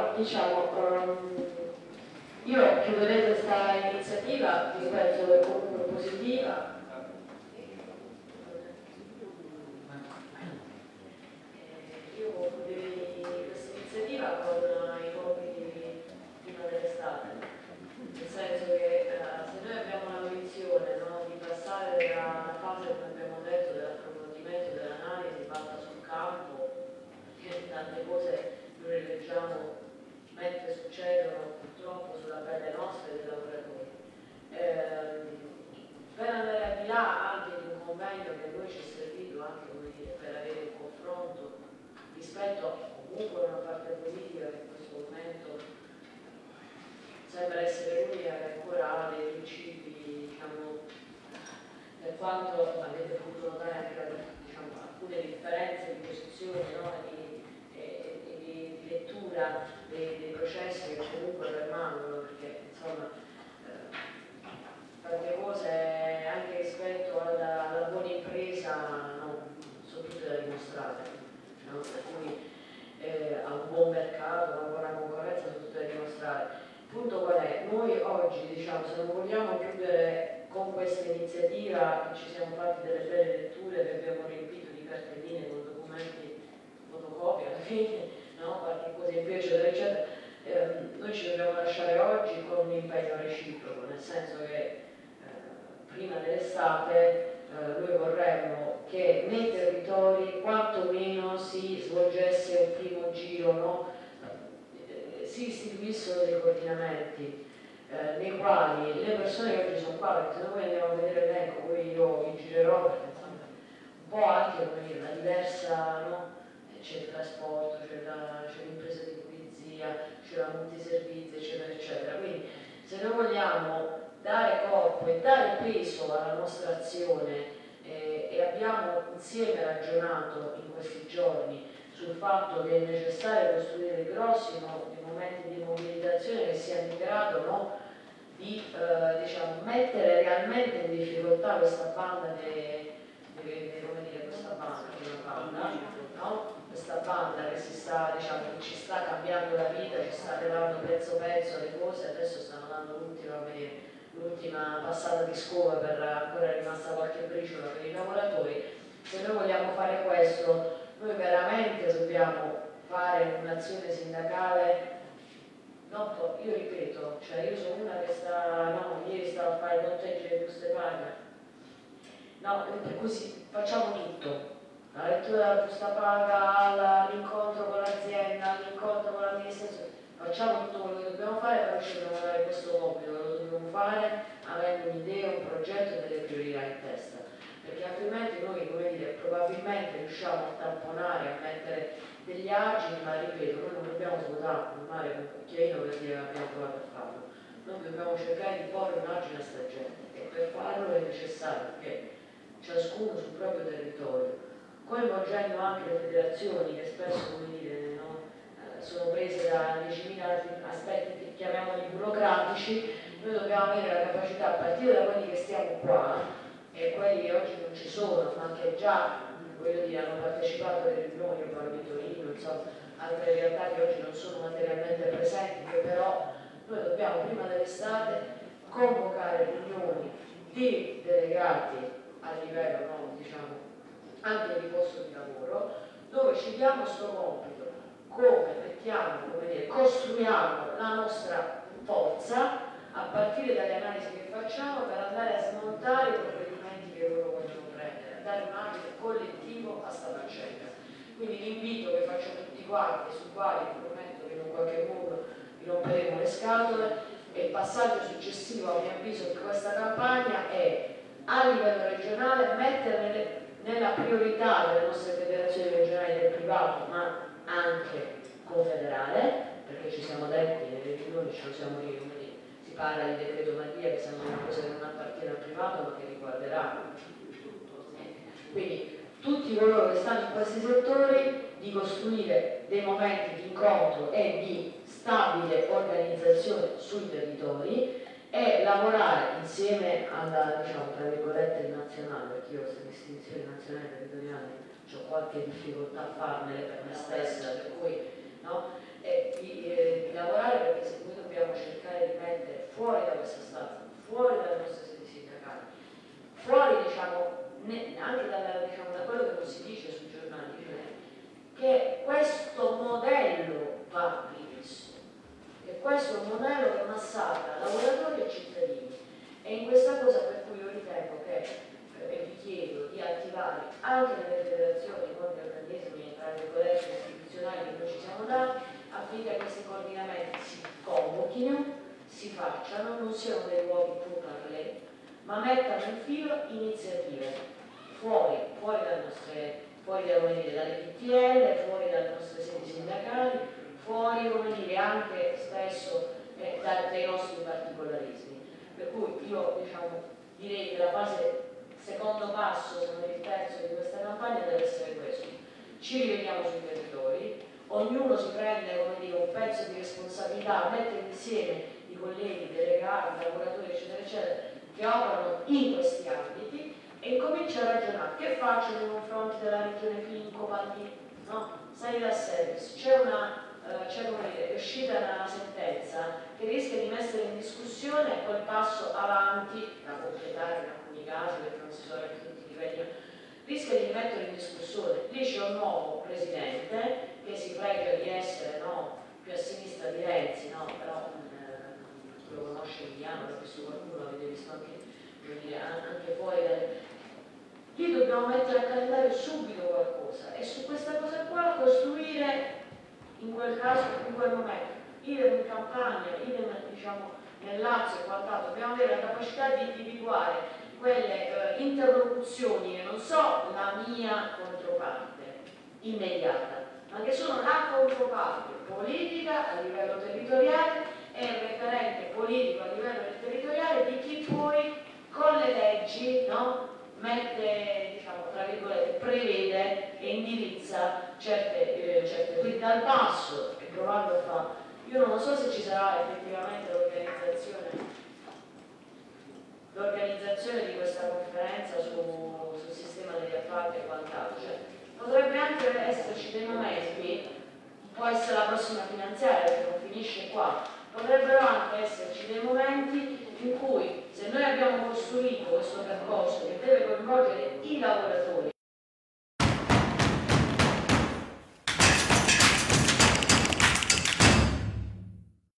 però diciamo io chiuderei questa iniziativa, che penso che comunque positiva. Io concluderei questa iniziativa con i compiti prima dell'estate, nel senso che se noi abbiamo l'ambizione, no, di passare dalla fase, come abbiamo detto, dell'approfondimento, dell'analisi fatta sul campo, che tante cose noi le leggiamo mentre succedono purtroppo sulla pelle nostra e dei lavoratori, per andare al di là anche di un convegno che a noi ci è servito anche, come dire, per avere un confronto rispetto comunque a una parte politica che in questo momento sembra essere l'unica che ancora ha dei principi, diciamo, per quanto avete potuto notare anche diciamo, alcune differenze di posizione, no? e di lettura dei processi che comunque permangono, perché insomma tante cose anche rispetto alla buona impresa no, sono tutte da dimostrare, no? Per cui a un buon mercato, una buona concorrenza sono tutte da dimostrare. Il punto qual è? Noi oggi diciamo, se non vogliamo chiudere con questa iniziativa che ci siamo fatti delle belle letture, che abbiamo riempito di cartelline con documenti fotocopia alla fine, no? Qualche cosa in più eccetera eccetera, noi ci dobbiamo lasciare oggi con un impegno reciproco, nel senso che prima dell'estate noi vorremmo che nei territori quantomeno si svolgesse un primo giro, no? Si istituissero dei coordinamenti nei quali le persone che oggi sono qua, perché se noi andiamo a vedere l'elenco, poi io vi girerò perché insomma un po' anche come dire, la diversa, no? C'è il trasporto, c'è l'impresa di pulizia, c'è la multiservizi, eccetera, eccetera. Quindi se noi vogliamo dare corpo e dare peso alla nostra azione e abbiamo insieme ragionato in questi giorni sul fatto che è necessario costruire dei grossi dei momenti di mobilitazione che siano in grado no, di diciamo, mettere realmente in difficoltà questa banda come dire, questa banda, no? Questa banda che si sta, diciamo, che ci sta cambiando la vita, ci sta levando pezzo pezzo le cose, adesso stanno dando l'ultima passata di scopa per ancora è rimasta qualche briciola per i lavoratori. Se noi vogliamo fare questo, noi veramente dobbiamo fare un'azione sindacale. No, io ripeto, cioè io sono una che ieri stavo a fare il conteggio delle buste paga. No, così facciamo tutto. La lettura della busta paga, l'incontro con l'azienda, l'incontro con l'amministrazione, facciamo tutto quello che dobbiamo fare, però ci dobbiamo dare questo compito, lo dobbiamo fare avendo un'idea, un progetto e delle priorità in testa, perché altrimenti noi, come dire, probabilmente riusciamo a tamponare, a mettere degli argini, ma ripeto, noi non dobbiamo svuotare il mare con un cucchiaino per dire che abbiamo provato a farlo, noi dobbiamo cercare di porre un argine a sta gente e per farlo è necessario che ciascuno sul proprio territorio, coinvolgendo anche le federazioni che spesso, come dire, no, sono prese da 10.000 aspetti, chiamiamoli burocratici, noi dobbiamo avere la capacità, a partire da quelli che stiamo qua e quelli che oggi non ci sono, ma che già, voglio dire, hanno partecipato alle riunioni, io parlo di Torino, insomma, altre realtà che oggi non sono materialmente presenti, che però noi dobbiamo prima dell'estate convocare riunioni di delegati a livello, no, diciamo, anche di posto di lavoro, dove ci diamo questo compito, come mettiamo, come dire, costruiamo la nostra forza a partire dalle analisi che facciamo per andare a smontare i provvedimenti che loro vogliono prendere, a dare un ambito collettivo a sta faccenda. Quindi l'invito che faccio a tutti quanti, su quali vi prometto che in un qualche modo vi romperemo le scatole, e il passaggio successivo a mio avviso di questa campagna è a livello regionale mettere nella priorità delle nostre federazioni regionali del privato, ma anche confederale, perché ci siamo detti nelle riunioni, ce lo siamo riuniti, si parla di decreto Mattia che sembra una cosa che non appartiene al privato ma che riguarderà quindi tutti coloro che stanno in questi settori, di costruire dei momenti di incontro e di stabile organizzazione sui territori e lavorare insieme alla, diciamo, tra virgolette, nazionale, perché io queste distinzioni nazionali e territoriali ho qualche difficoltà a farmele per me stessa, per cui no? di lavorare, perché se noi dobbiamo cercare di mettere fuori da questa stanza, fuori dalle nostre sedi sindacali, fuori diciamo, anche diciamo, da quello che non si dice sui giornali, cioè che questo modello va rivisto, che questo è un modello che massacra lavoratori e cittadini, e in questa cosa per cui io ritengo che e vi chiedo di attivare anche nelle federazioni con gli organismi tra virgolette istituzionali che noi ci siamo dati, affinché questi coordinamenti si convochino, si facciano, non siano dei luoghi pour parler, ma mettano in filo iniziative fuori dalle PTL, fuori dalle nostre sedi sindacali, fuori, come dire, anche spesso dai nostri particolarismi. Per cui io diciamo, direi che la fase, secondo passo, se non il terzo di questa campagna, deve essere questo. Ci rivediamo sui territori, ognuno si prende, come dire, un pezzo di responsabilità, mette insieme i colleghi, delegati, lavoratori, eccetera, eccetera, che operano in questi ambiti e incomincia a ragionare. Che faccio nei confronti della regione Finco, no? Sanità Service, è uscita una sentenza che rischia di mettere in discussione quel passo avanti, da completare in alcuni casi perché non si sono raggiunti i livelli, rischia di mettere in discussione. Lì c'è un nuovo presidente che si pregia di essere più a sinistra di Renzi, però lo conosce Emiliano, l'ha visto qualcuno, l'avete visto anche fuori dalle... Lì dobbiamo mettere a calendario subito qualcosa e su questa cosa qua costruire in quel caso, in quel momento, idem in Campania, idem diciamo nel Lazio e quant'altro, dobbiamo avere la capacità di individuare quelle interlocuzioni che non sono la mia controparte immediata, ma che sono la controparte politica a livello territoriale e il referente politico a livello territoriale di chi poi con le leggi mette, diciamo, tra virgolette, prevede e indirizza certe quindi dal basso e provando a fare. Io non so se ci sarà effettivamente l'organizzazione di questa conferenza sul sistema degli appalti e quant'altro, cioè, potrebbe anche esserci dei momenti, può essere la prossima finanziaria perché non finisce qua, potrebbero anche esserci dei momenti in cui se noi abbiamo costruito questo percorso che deve coinvolgere i lavoratori